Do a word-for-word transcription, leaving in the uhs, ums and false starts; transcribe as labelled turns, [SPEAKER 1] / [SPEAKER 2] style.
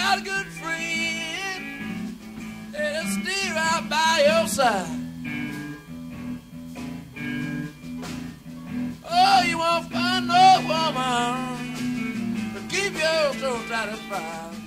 [SPEAKER 1] got a good friend that'll stay right by your side. Oh, you won't find no woman to keep your soul satisfied.